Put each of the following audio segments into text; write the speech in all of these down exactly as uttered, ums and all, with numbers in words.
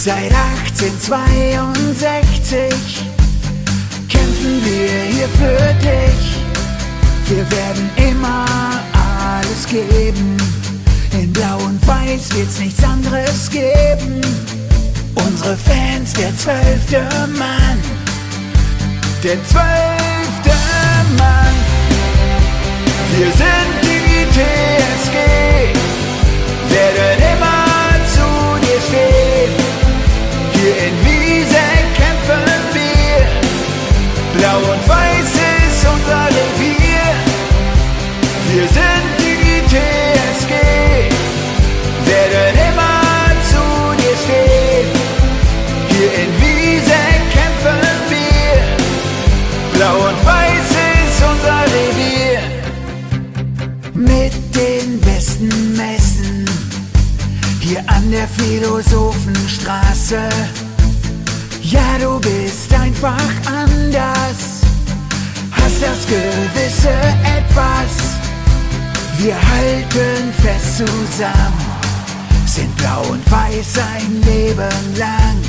Seit achtzehnhundertzweiundsechzig kämpfen wir hier für dich. Wir werden immer alles geben. In Blau und Weiß wird's nichts anderes geben. Unsere Fans, der zwölfte Mann, der zwölfte Mann. Wir sind die T S G, werden immer zu dir stehen. Hier in Wieseck kämpfen wir, Blau und Weiß ist unser Revier. Wir sind die T S G, werden immer zu dir stehen. Hier in Wieseck kämpfen wir, Blau und Weiß ist unser Revier. Mit den besten Messen, hier an der Philosophenstraße. Ja, du bist einfach anders, hast das gewisse Etwas. Wir halten fest zusammen, sind Blau und Weiß ein Leben lang.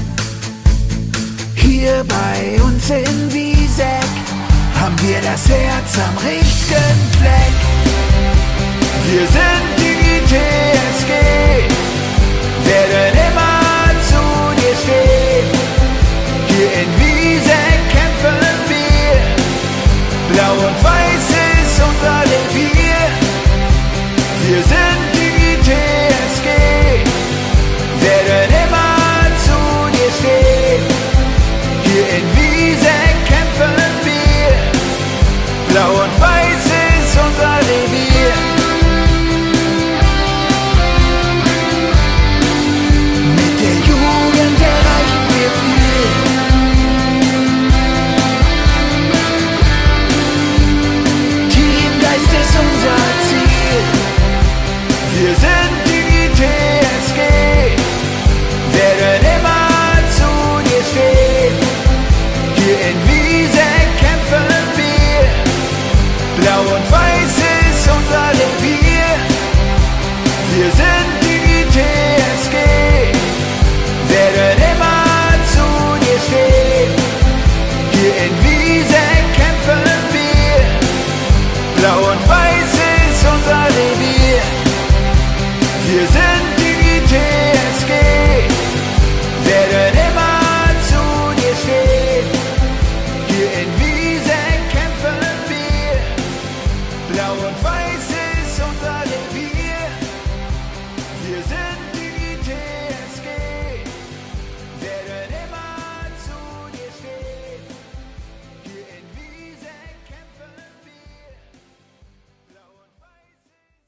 Hier bei uns in Wieseck haben wir das Herz am richtigen Fleck. Wir sind die T S G, werden immer